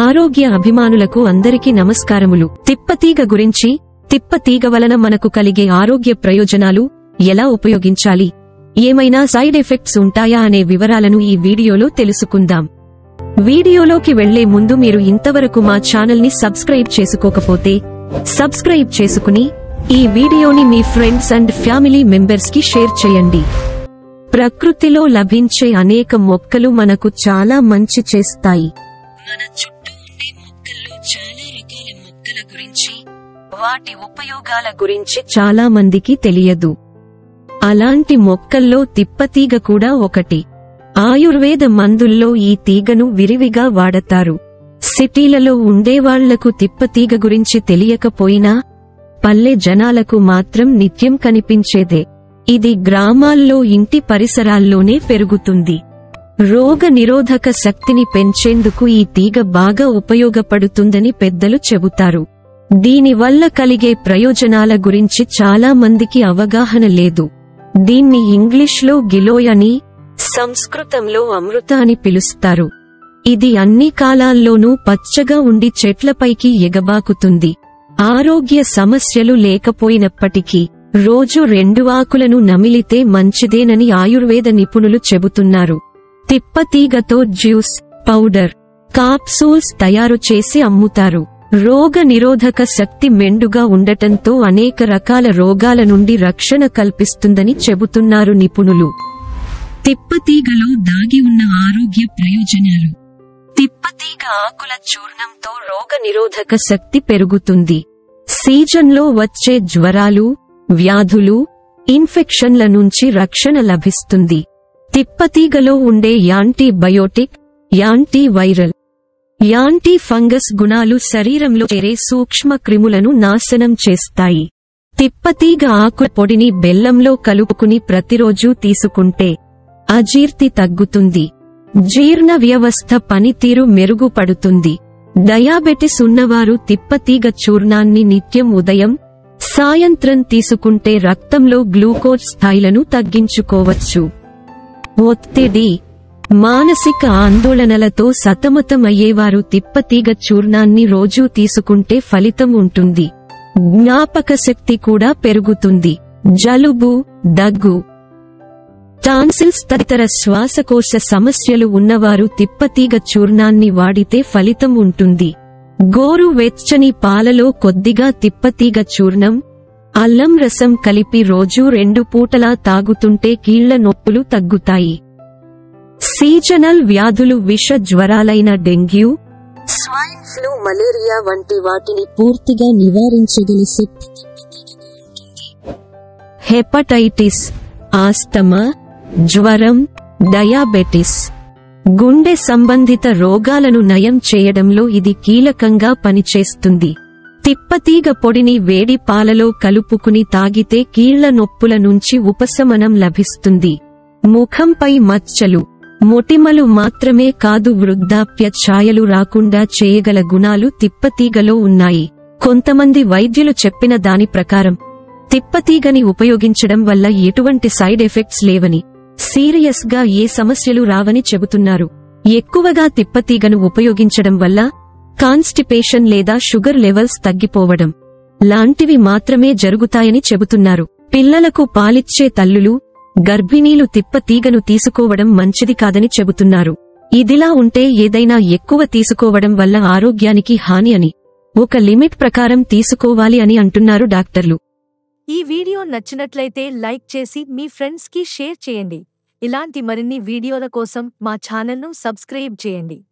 ఆరోగ్య అభిమానులకు అందరికీ నమస్కారములు. తిప్పతీగ గురించి, తిప్పతీగ వలన మనకు కలిగే ఆరోగ్య ప్రయోజనాలు, ఎలా ఉపయోగించాలి, ఏమైనా సైడ్ ఎఫెక్ట్స్ ఉంటాయా అనే వివరాలను ఈ వీడియోలో తెలుసుకుందాం. వీడియోలోకి వెళ్లే ముందు మీరు ఇంతవరకు మా ఛానల్ ని సబ్స్క్రైబ్ చేసుకోకపోతే సబ్స్క్రైబ్ చేసుకుని ఈ వీడియోని మీ ఫ్రెండ్స్ అండ్ ఫ్యామిలీ మెంబర్స్ కి షేర్ చేయండి. ప్రకృతిలో లభించే అనేక మొక్కలు మనకు చాలా మంచి చేస్తాయి. మన చుట్టూ ఉండే మొక్కల్లో చాలా రకాల మొక్కల గురించి, వాటి ఉపయోగాల గురించి చాలా మందికి తెలియదు. అలాంటి మొక్కల్లో తిప్పతీగ కూడా ఒకటి. ఆయుర్వేద మందుల్లో ఈ తీగను విరివిగా వాడతారు. సిటీలలో ఉండేవాళ్లకు తిప్పతీగ గురించి తెలియకపోయినా పల్లె జనాలకు మాత్రం నిత్యం కనిపించేదే. ఇది గ్రామాల్లో ఇంటి పరిసరాల్లోనే పెరుగుతుంది. రోగ నిరోధక శక్తిని పెంచేందుకు ఈ తీగ బాగా ఉపయోగపడుతుందని పెద్దలు చెబుతారు. దీనివల్ల కలిగే ప్రయోజనాల గురించి చాలా మందికి అవగాహన లేదు. దీన్ని ఇంగ్లీష్లో గిలోయ్ అని, సంస్కృతంలో అమృత అని పిలుస్తారు. ఇది అన్ని కాలాల్లోనూ పచ్చగా ఉండి చెట్లపైకి ఎగబాకుతుంది. ఆరోగ్య సమస్యలు లేకపోయినప్పటికీ రోజు 2 ఆకులను నమిలితే మంచిదేనని ఆయుర్వేద నిపుణులు చెబుతున్నారు. తిప్పతీగతో జ్యూస్, పౌడర్, కాప్సూల్స్ తయారు చేసి అమ్ముతారు. రోగ నిరోధక శక్తి మెండుగా ఉండటంతో అనేక రకాల రోగాల నుండి రక్షణ కల్పిస్తుందని చెబుతున్నారు నిపుణులు. తిప్పతీగలో దాగి ఉన్న ఆరోగ్య ప్రయోజనాలు. తిప్పతీగ ఆకుల చూర్ణంతో రోగ నిరోధక శక్తి పెరుగుతుంది. సీజన్లో వచ్చే జ్వరాలు, వ్యాధులు, ఇన్ఫెక్షన్ల నుంచి రక్షణ లభిస్తుంది. తిప్పతీగలో ఉండే యాంటీబయోటిక్, యాంటీవైరల్, యాంటీ ఫంగస్ గుణాలు శరీరంలో చేరే సూక్ష్మ క్రిములను నాశనం చేస్తాయి. తిప్పతీగ ఆకుల పొడిని బెల్లంలో కలుపుకుని ప్రతిరోజూ తీసుకుంటే అజీర్తి తగ్గుతుంది. జీర్ణ వ్యవస్థ పనితీరు మెరుగుపడుతుంది. డయాబెటిస్ ఉన్నవారు తిప్పతీగ చూర్ణాన్ని నిత్యం ఉదయం, సాయంత్రం తీసుకుంటే రక్తంలో గ్లూకోజ్ స్థాయిలను తగ్గించుకోవచ్చు. ఒత్తిడి, మానసిక ఆందోళనలతో సతమతమయ్యేవారు తిప్పతీగ చూర్ణాన్ని రోజూ తీసుకుంటే ఫలితం ఉంటుంది. జ్ఞాపకశక్తి కూడా పెరుగుతుంది. జలుబు, దగ్గు, టాన్సిల్స్ తదితర శ్వాసకోశ సమస్యలు ఉన్నవారు తిప్పతీగ చూర్ణాన్ని వాడితే ఫలితం ఉంటుంది. గోరు వెచ్చని పాలలో కొద్దిగా తిప్పతీగ చూర్ణం, అల్లం రసం కలిపి రోజూ 2 పూటలా తాగుతుంటే కీళ్ల నొప్పులు తగ్గుతాయి. సీజనల్ వ్యాధులు, విష జ్వరాలైన డెంగ్యూ, స్వైన్ ఫ్లూ, మలేరియా వంటి వాటిని పూర్తిగా నివారించగల శక్తి ఉంటుంది. హెపటైటిస్, ఆస్తమా, జ్వరం, డయాబెటిస్, గుండె సంబంధిత రోగాలను నయం చేయడంలో ఇది కీలకంగా పనిచేస్తుంది. తిప్పతీగ పొడిని వేడి పాలలో కలుపుకుని తాగితే కీళ్ల నొప్పుల నుంచి ఉపశమనం లభిస్తుంది. ముఖంపై మచ్చలు, మొటిమలు మాత్రమే కాదు వృద్ధాప్య ఛాయలు రాకుండా చేయగల గుణాలు తిప్పతీగలో ఉన్నాయి. కొంతమంది వైద్యులు చెప్పిన దాని ప్రకారం తిప్పతీగని ఉపయోగించడం వల్ల ఎటువంటి సైడ్ ఎఫెక్ట్స్ లేవని, సీరియస్ గా ఏ సమస్యలు రావని చెబుతున్నారు. ఎక్కువగా తిప్పతీగను ఉపయోగించడం వల్ల కాన్స్టిపేషన్ లేదా షుగర్ లెవెల్స్ తగ్గిపోవడం లాంటివి మాత్రమే జరుగుతాయని చెబుతున్నారు. పిల్లలకు పాలిచ్చే తల్లులు, గర్భిణీలు తిప్పతీగను తీసుకోవడం మంచిది కాదని చెబుతున్నారు. ఇదిలా ఉంటే ఏదైనా ఎక్కువ తీసుకోవడం వల్ల ఆరోగ్యానికి హాని అని, ఒక లిమిట్ ప్రకారం తీసుకోవాలి అని అంటున్నారు డాక్టర్లు. ఈ వీడియో నచ్చినట్లయితే లైక్ చేసి మీ ఫ్రెండ్స్ కి షేర్ చేయండి. ఇలాంటి మరిన్ని వీడియోల కోసం మా ఛానల్ను సబ్స్క్రైబ్ చేయండి.